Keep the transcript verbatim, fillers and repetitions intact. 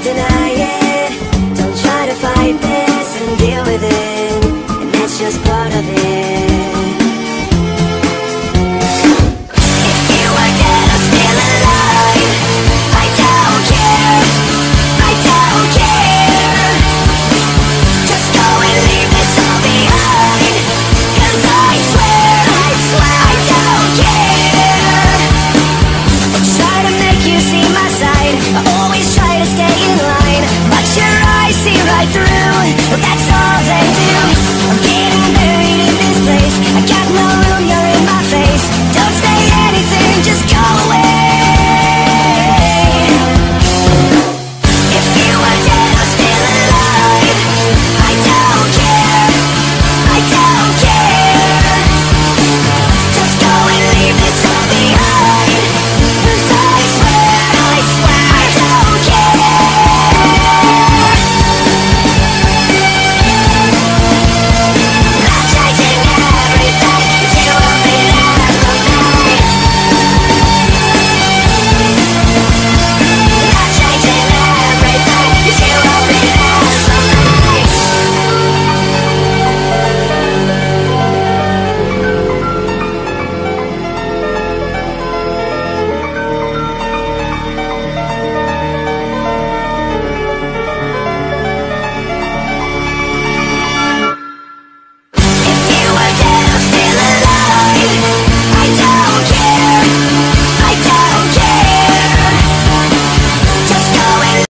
don't deny it. Don't try to fight this and deal with it, and that's just part of it. If you were dead or still alive, I don't care, I don't care. Just go and leave this all behind, 'cause I swear, I swear I don't care. I'll try to make you see my side, I always try to stay in line, but your eyes see right through. That's